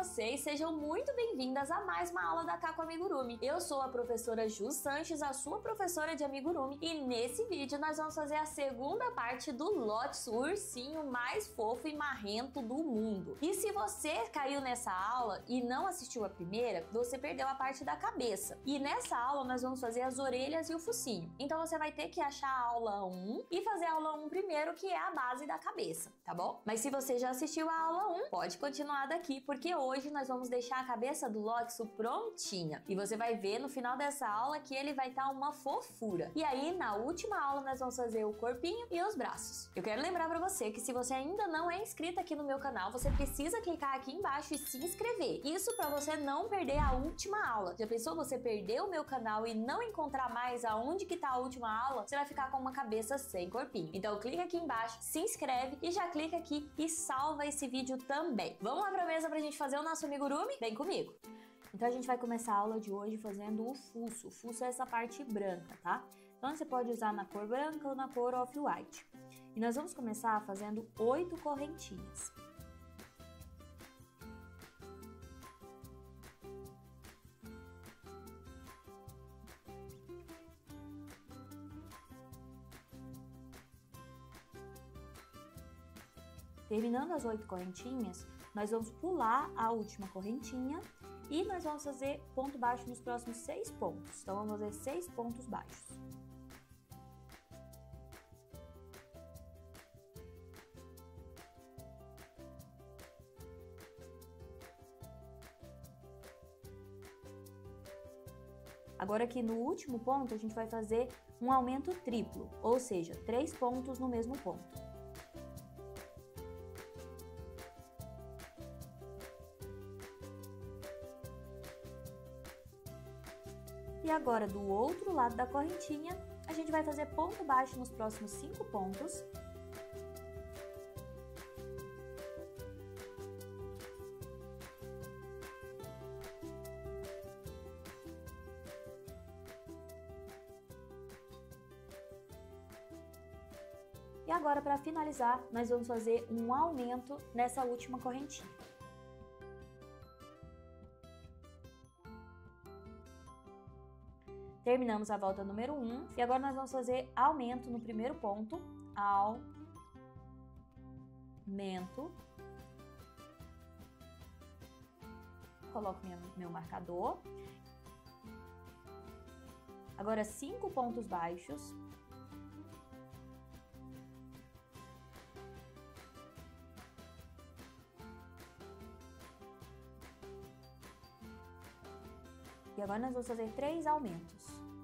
vocês, sejam muito bem-vindas a mais uma aula da Caco Amigurumi. Eu sou a professora Ju Sanches, a sua professora de amigurumi, e nesse vídeo nós vamos fazer a segunda parte do Lotso, o ursinho mais fofo e marrento do mundo. E se você caiu nessa aula e não assistiu a primeira, você perdeu a parte da cabeça. E nessa aula nós vamos fazer as orelhas e o focinho. Então você vai ter que achar a aula 1 e fazer a aula 1 primeiro, que é a base da cabeça, tá bom? Mas se você já assistiu a aula 1, pode continuar daqui, porque hoje nós vamos deixar a cabeça do Lotso prontinha. E você vai ver no final dessa aula que ele vai estar uma fofura. E aí, na última aula, nós vamos fazer o corpinho e os braços. Eu quero lembrar pra você que se você ainda não é inscrita aqui no meu canal, você precisa clicar aqui embaixo e se inscrever. Isso pra você não perder a última aula. Já pensou você perder o meu canal e não encontrar mais aonde que tá a última aula? Você vai ficar com uma cabeça sem corpinho. Então clica aqui embaixo, se inscreve e já clica aqui e salva esse vídeo também. Vamos lá pra mesa pra gente fazer o nosso amigurumi? Vem comigo! Então a gente vai começar a aula de hoje fazendo o fuço. O fuço é essa parte branca, tá? Então você pode usar na cor branca ou na cor off-white. E nós vamos começar fazendo 8 correntinhas. Terminando as 8 correntinhas, nós vamos pular a última correntinha e nós vamos fazer ponto baixo nos próximos 6 pontos. Então, vamos fazer 6 pontos baixos. Agora aqui no último ponto, a gente vai fazer um aumento triplo, ou seja, 3 pontos no mesmo ponto. E agora, do outro lado da correntinha, a gente vai fazer ponto baixo nos próximos 5 pontos. E agora, para finalizar, nós vamos fazer um aumento nessa última correntinha. Terminamos a volta número 1 e agora nós vamos fazer aumento no primeiro ponto, aumento, coloco meu marcador, agora 5 pontos baixos, e agora nós vamos fazer 3 aumentos.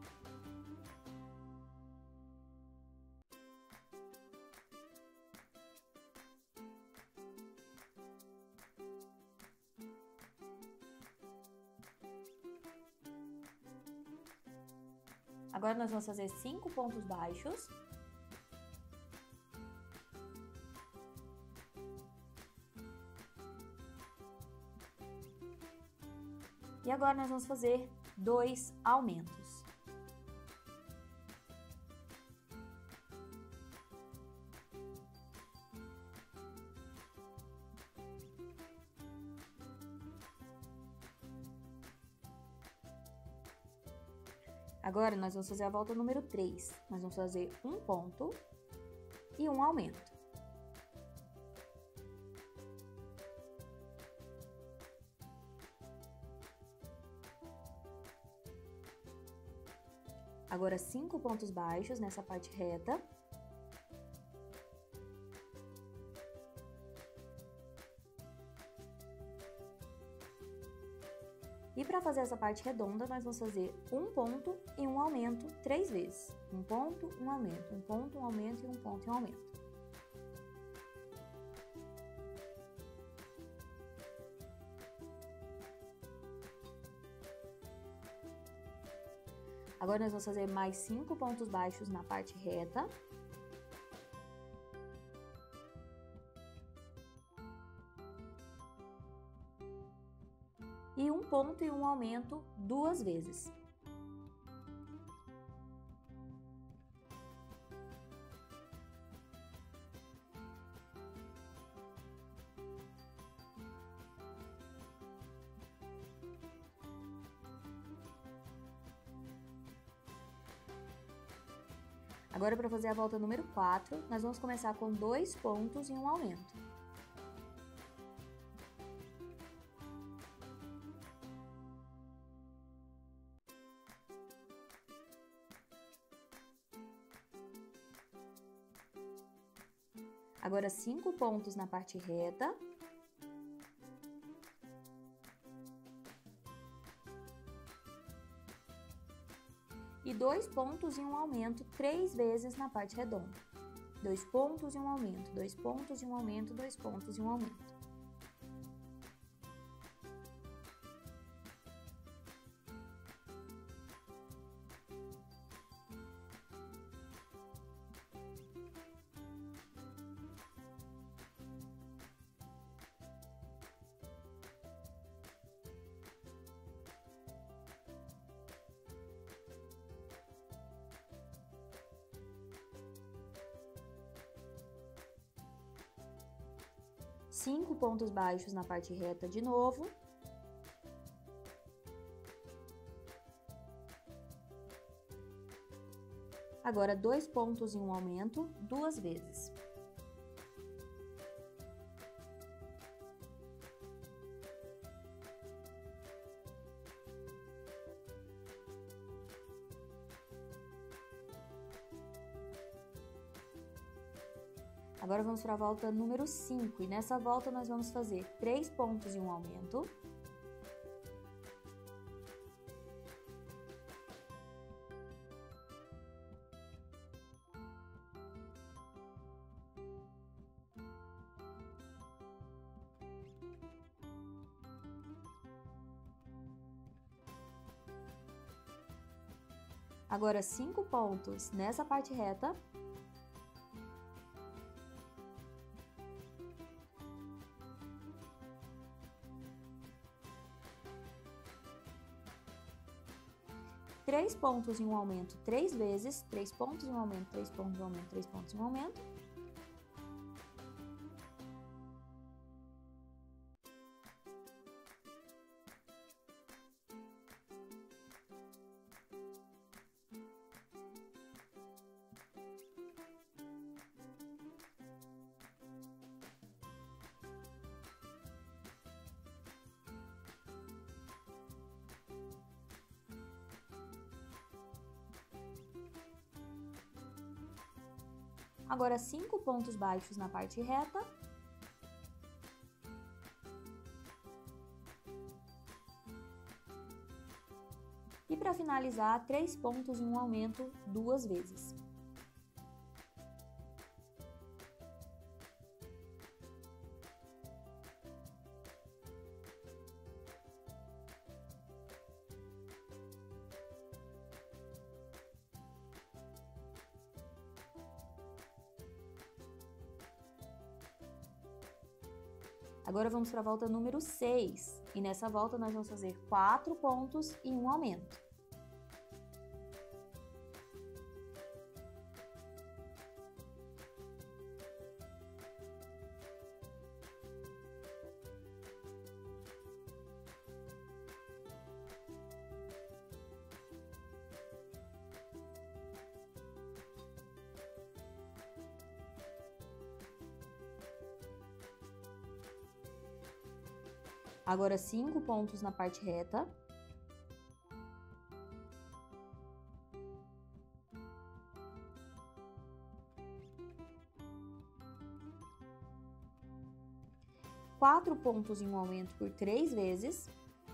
Agora nós vamos fazer 5 pontos baixos. E agora nós vamos fazer 2 aumentos. Agora nós vamos fazer a volta número 3. Nós vamos fazer um ponto e um aumento. Agora 5 pontos baixos nessa parte reta. E para fazer essa parte redonda, nós vamos fazer um ponto e um aumento 3 vezes. Um ponto, um aumento, um ponto, um aumento e um ponto e um aumento. Agora nós vamos fazer mais 5 pontos baixos na parte reta. E um ponto e um aumento 2 vezes. Agora, para fazer a volta número 4, nós vamos começar com 2 pontos e um aumento. Agora, 5 pontos na parte reta. E 2 pontos e um aumento 3 vezes na parte redonda. 2 pontos e um aumento, 2 pontos e um aumento, 2 pontos e um aumento. Cinco pontos baixos na parte reta de novo. Agora, 2 pontos e um aumento, 2 vezes. Agora, vamos para a volta número 5, e nessa volta nós vamos fazer 3 pontos e um aumento. Agora, 5 pontos nessa parte reta. Três pontos e um aumento 3 vezes, 3 pontos e um aumento, 3 pontos e um aumento, 3 pontos e um aumento. Agora, 5 pontos baixos na parte reta. E para finalizar, 3 pontos e um aumento 2 vezes. Agora, vamos para a volta número 6, e nessa volta nós vamos fazer 4 pontos e um aumento. Agora, 5 pontos na parte reta. Quatro pontos em um aumento por 3 vezes.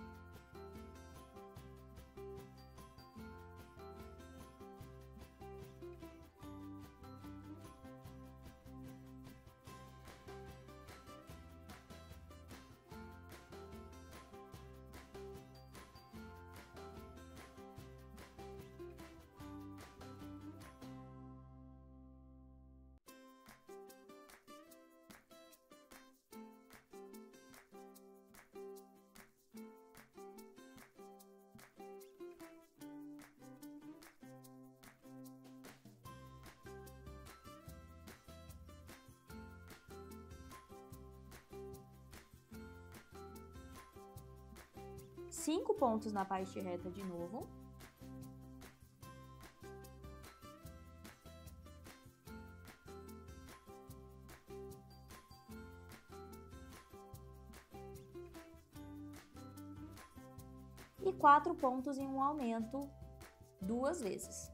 Cinco pontos na parte reta de novo. e 4 pontos em um aumento 2 vezes.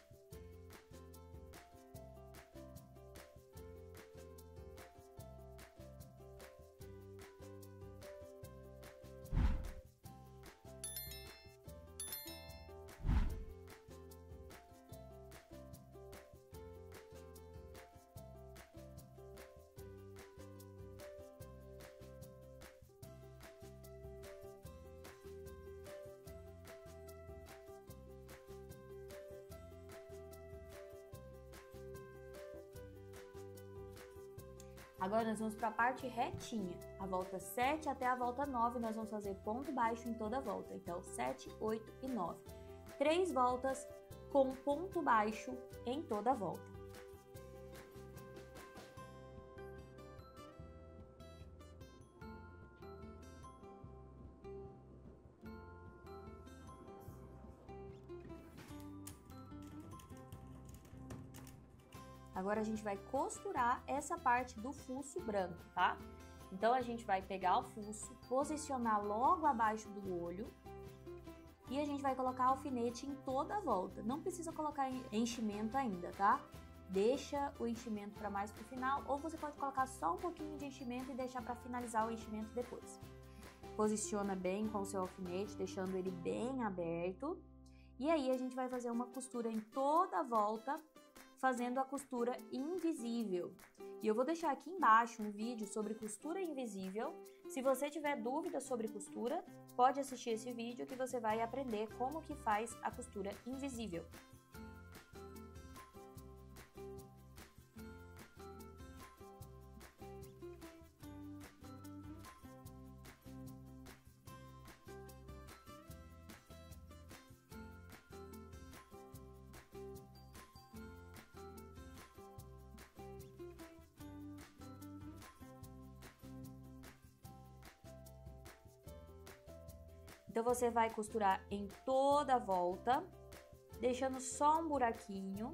Agora nós vamos para a parte retinha, a volta 7 até a volta 9, nós vamos fazer ponto baixo em toda a volta. Então, 7, 8 e 9. 3 voltas com ponto baixo em toda a volta. Agora a gente vai costurar essa parte do fuço branco, tá? Então a gente vai pegar o fuço, posicionar logo abaixo do olho e a gente vai colocar alfinete em toda a volta. Não precisa colocar enchimento ainda, tá? Deixa o enchimento para mais pro final, ou você pode colocar só um pouquinho de enchimento e deixar para finalizar o enchimento depois. Posiciona bem com o seu alfinete, deixando ele bem aberto. E aí a gente vai fazer uma costura em toda a volta, fazendo a costura invisível. E eu vou deixar aqui embaixo um vídeo sobre costura invisível. Se você tiver dúvida sobre costura, pode assistir esse vídeo que você vai aprender como que faz a costura invisível. Então, você vai costurar em toda a volta, deixando só um buraquinho.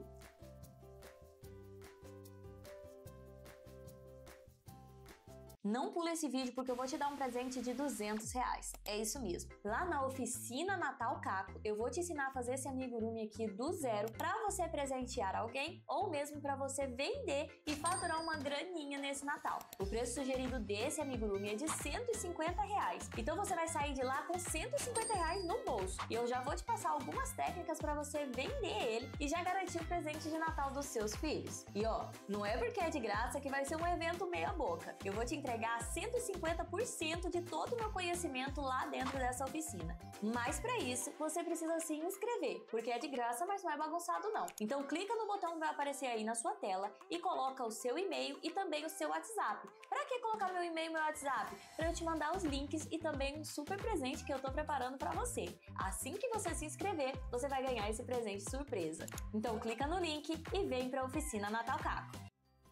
Não pula esse vídeo porque eu vou te dar um presente de R$200. É isso mesmo. Lá na oficina Natal Caco, eu vou te ensinar a fazer esse amigurumi aqui do zero para você presentear alguém ou mesmo para você vender e faturar uma graninha nesse Natal. O preço sugerido desse amigurumi é de R$150. Então você vai sair de lá com R$150 no bolso. E eu já vou te passar algumas técnicas para você vender ele e já garantir o presente de Natal dos seus filhos. E ó, não é porque é de graça que vai ser um evento meia boca. Eu vou te entregar 150% de todo o meu conhecimento lá dentro dessa oficina. Mas para isso, você precisa se inscrever, porque é de graça, mas não é bagunçado não. Então clica no botão que vai aparecer aí na sua tela e coloca o seu e-mail e também o seu WhatsApp. Para que colocar meu e-mail e meu WhatsApp? Para eu te mandar os links e também um super presente que eu tô preparando para você. Assim que você se inscrever, você vai ganhar esse presente surpresa. Então clica no link e vem para a oficina Natal Caco.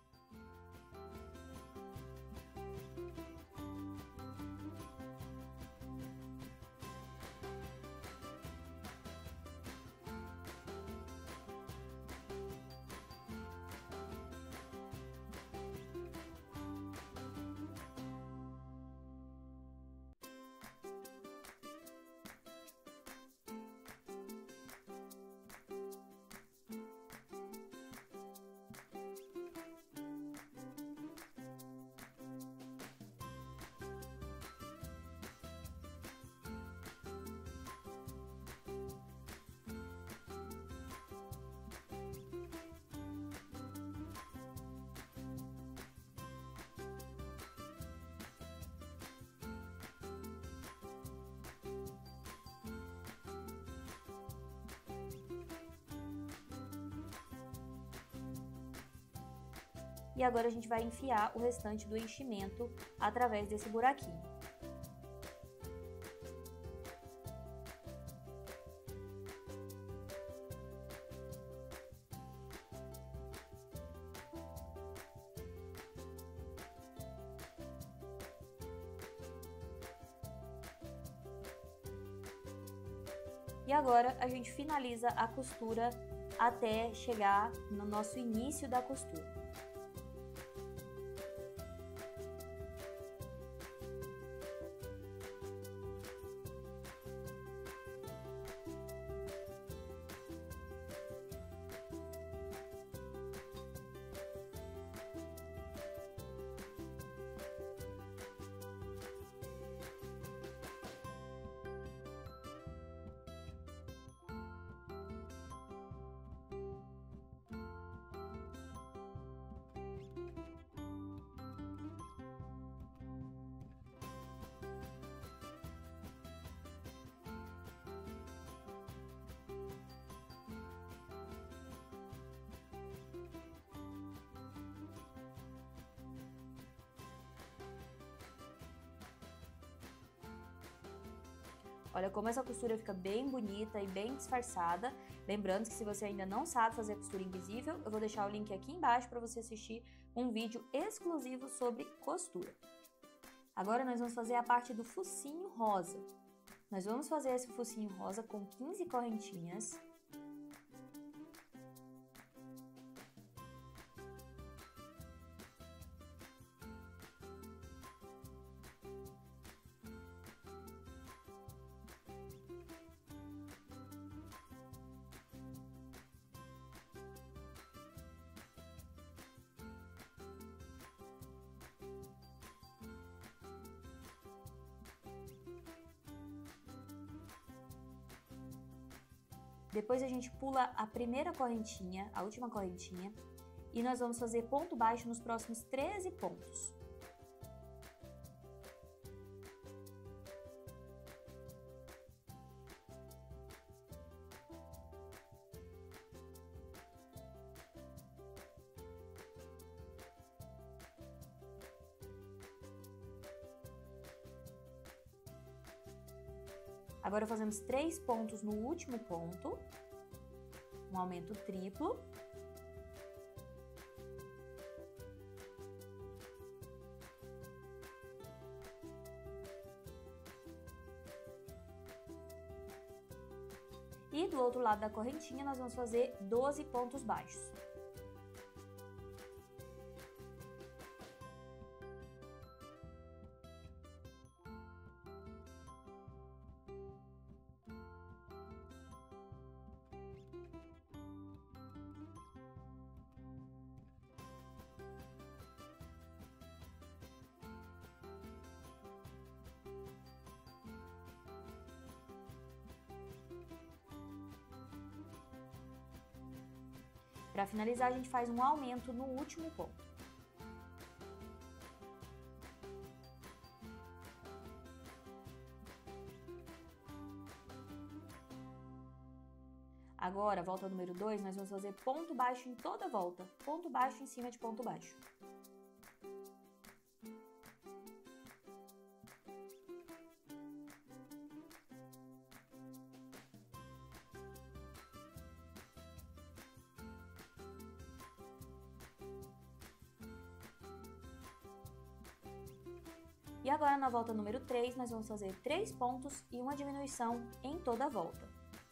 E agora a gente vai enfiar o restante do enchimento através desse buraquinho. E agora a gente finaliza a costura até chegar no nosso início da costura. Olha como essa costura fica bem bonita e bem disfarçada. Lembrando que se você ainda não sabe fazer costura invisível, eu vou deixar o link aqui embaixo para você assistir um vídeo exclusivo sobre costura. Agora nós vamos fazer a parte do focinho rosa. Nós vamos fazer esse focinho rosa com 15 correntinhas. Depois a gente pula a primeira correntinha, a última correntinha, e nós vamos fazer ponto baixo nos próximos 13 pontos. Agora fazemos 3 pontos no último ponto, um aumento triplo. E do outro lado da correntinha nós vamos fazer 12 pontos baixos. Para finalizar, a gente faz um aumento no último ponto. Agora, volta número 2, nós vamos fazer ponto baixo em toda a volta. Ponto baixo em cima de ponto baixo. E agora, na volta número 3, nós vamos fazer 3 pontos e uma diminuição em toda a volta.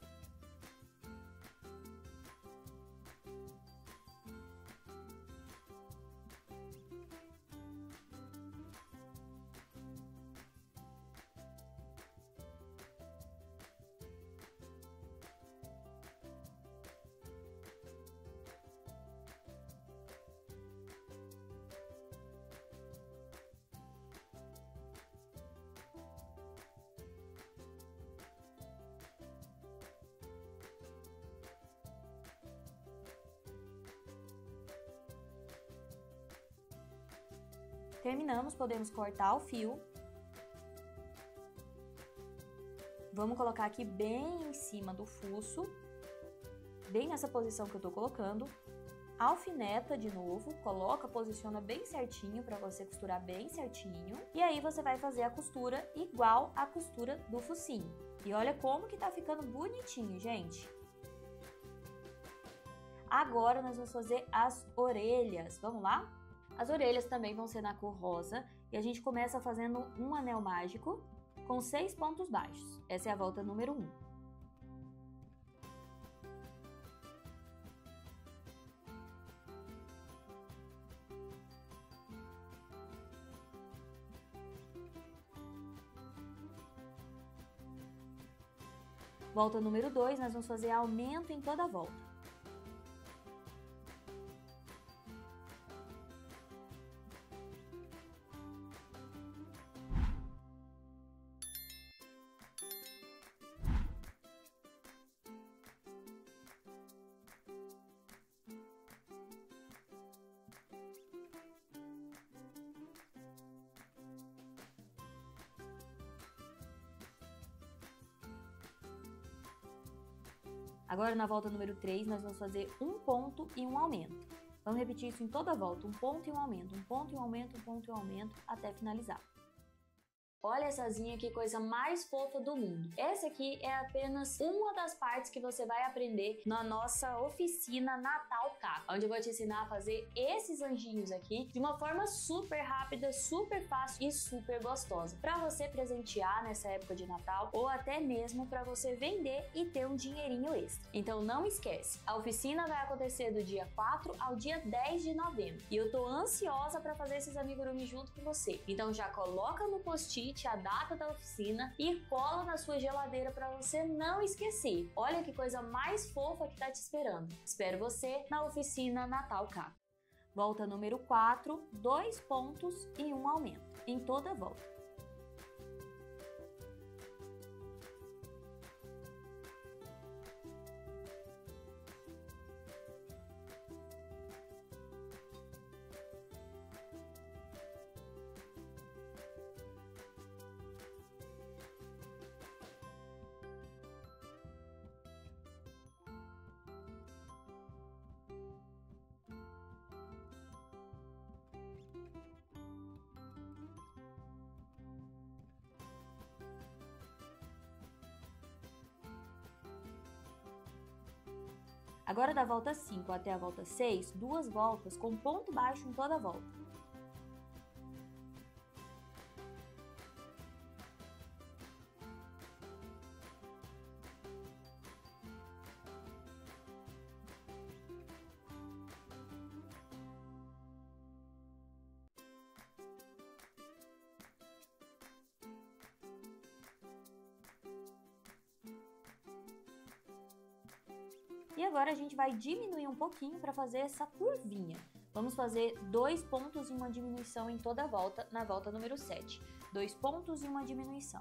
Terminamos, podemos cortar o fio. Vamos colocar aqui bem em cima do fuço, bem nessa posição que eu tô colocando. Alfineta de novo, coloca, posiciona bem certinho para você costurar bem certinho. E aí você vai fazer a costura igual a costura do focinho. E olha como que tá ficando bonitinho, gente. Agora nós vamos fazer as orelhas, vamos lá? As orelhas também vão ser na cor rosa e a gente começa fazendo um anel mágico com 6 pontos baixos. Essa é a volta número 1. Volta número 2, nós vamos fazer aumento em toda a volta. Agora, na volta número 3, nós vamos fazer um ponto e um aumento. Vamos repetir isso em toda a volta, um ponto e um aumento, um ponto e um aumento, um ponto e um aumento, até finalizar. Olha essa asinha, que coisa mais fofa do mundo. Essa aqui é apenas uma das partes que você vai aprender na nossa oficina Natal K, onde eu vou te ensinar a fazer esses anjinhos aqui de uma forma super rápida, super fácil e super gostosa, para você presentear nessa época de Natal ou até mesmo para você vender e ter um dinheirinho extra. Então não esquece, a oficina vai acontecer do dia 4 ao dia 10 de novembro e eu tô ansiosa para fazer esses amigurumi junto com você. Então já coloca no post-it a data da oficina e cola na sua geladeira para você não esquecer. Olha que coisa mais fofa que tá te esperando. Espero você na oficina Natal K. Volta número 4, 2 pontos e 1 aumento em toda a volta. Agora da volta 5 até a volta 6, 2 voltas com ponto baixo em toda a volta. E agora a gente vai diminuir um pouquinho para fazer essa curvinha. Vamos fazer 2 pontos e uma diminuição em toda a volta, na volta número 7. 2 pontos e uma diminuição.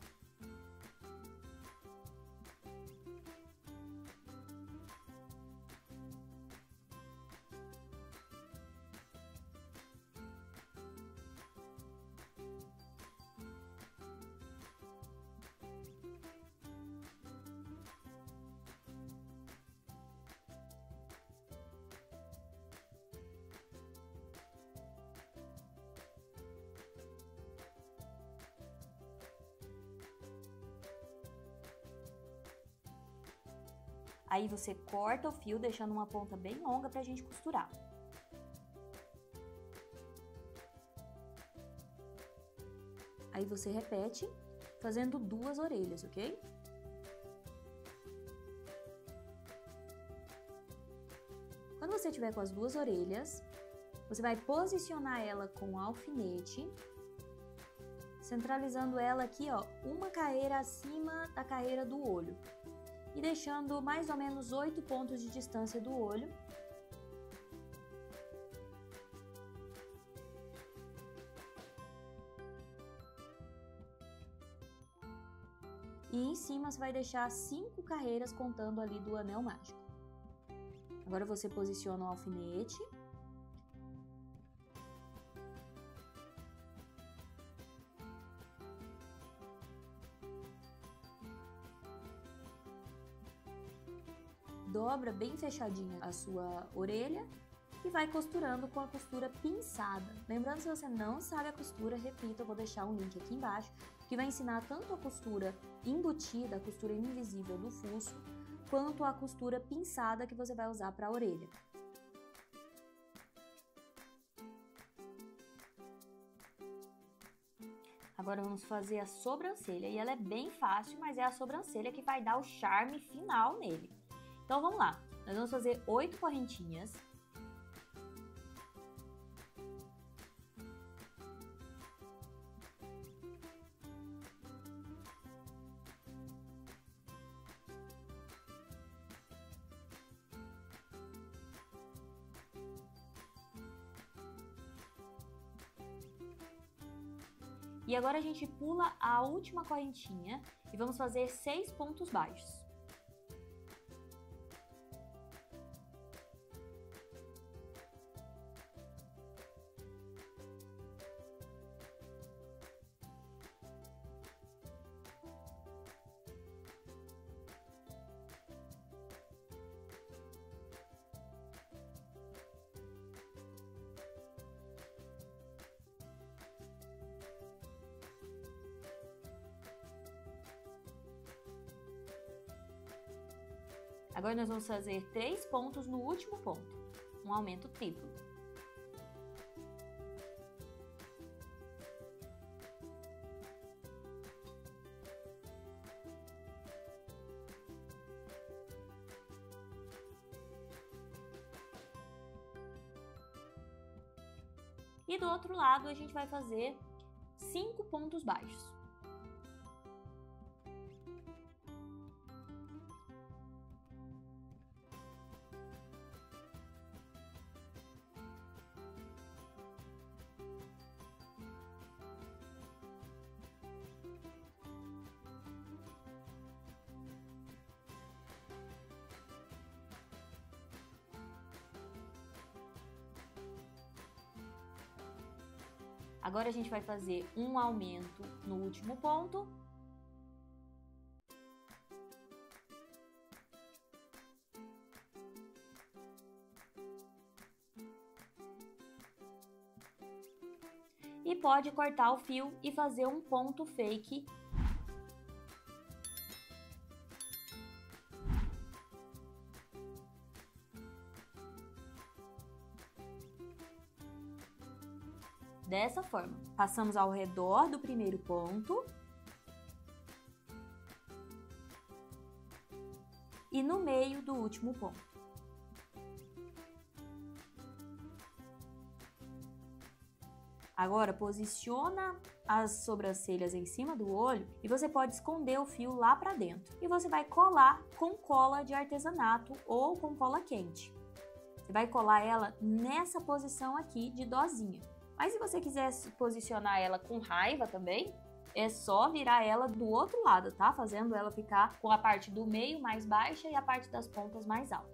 Aí você corta o fio, deixando uma ponta bem longa pra gente costurar. Aí você repete, fazendo 2 orelhas, ok? Quando você tiver com as 2 orelhas, você vai posicionar ela com o alfinete, centralizando ela aqui, ó, uma carreira acima da carreira do olho. E deixando mais ou menos 8 pontos de distância do olho. E em cima você vai deixar 5 carreiras contando ali do anel mágico. Agora você posiciona o alfinete. Dobra bem fechadinha a sua orelha e vai costurando com a costura pinçada. Lembrando, se você não sabe a costura, repito, eu vou deixar um link aqui embaixo, que vai ensinar tanto a costura embutida, a costura invisível do fuço, quanto a costura pinçada que você vai usar para a orelha. Agora vamos fazer a sobrancelha, e ela é bem fácil, mas é a sobrancelha que vai dar o charme final nele. Então vamos lá, nós vamos fazer 8 correntinhas. E agora a gente pula a última correntinha e vamos fazer 6 pontos baixos. Agora nós vamos fazer 3 pontos no último ponto, um aumento triplo. E do outro lado a gente vai fazer 5 pontos baixos. Agora a gente vai fazer um aumento no último ponto. E pode cortar o fio e fazer um ponto fake. Dessa forma, passamos ao redor do primeiro ponto e no meio do último ponto. Agora, posiciona as sobrancelhas em cima do olho e você pode esconder o fio lá para dentro. E você vai colar com cola de artesanato ou com cola quente. Você vai colar ela nessa posição aqui de dozinha. Mas se você quiser posicionar ela com raiva também, é só virar ela do outro lado, tá? Fazendo ela ficar com a parte do meio mais baixa e a parte das pontas mais alta.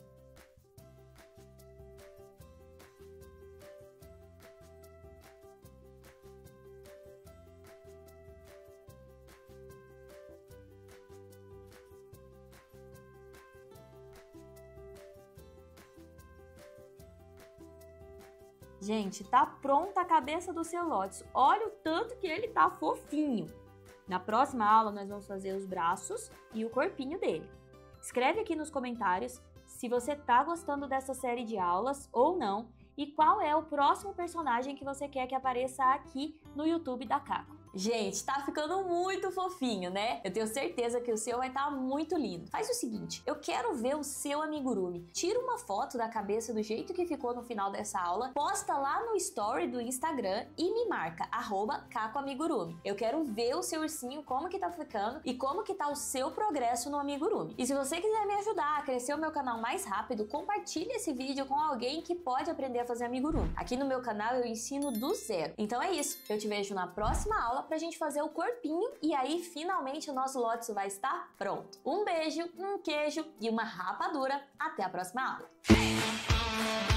Gente, tá pronta a cabeça do seu Lotus. Olha o tanto que ele tá fofinho. Na próxima aula, nós vamos fazer os braços e o corpinho dele. Escreve aqui nos comentários se você tá gostando dessa série de aulas ou não e qual é o próximo personagem que você quer que apareça aqui no YouTube da Caco. Gente, tá ficando muito fofinho, né? Eu tenho certeza que o seu vai estar muito lindo. Faz o seguinte, eu quero ver o seu amigurumi. Tira uma foto da cabeça do jeito que ficou no final dessa aula, posta lá no story do Instagram e me marca, @cacoamigurumi. Eu quero ver o seu ursinho, como que tá ficando e como que tá o seu progresso no amigurumi. E se você quiser me ajudar a crescer o meu canal mais rápido, compartilhe esse vídeo com alguém que pode aprender a fazer amigurumi. Aqui no meu canal eu ensino do zero. Então é isso, eu te vejo na próxima aula pra gente fazer o corpinho e aí finalmente o nosso Lotus vai estar pronto. Um beijo, um queijo e uma rapadura. Até a próxima aula!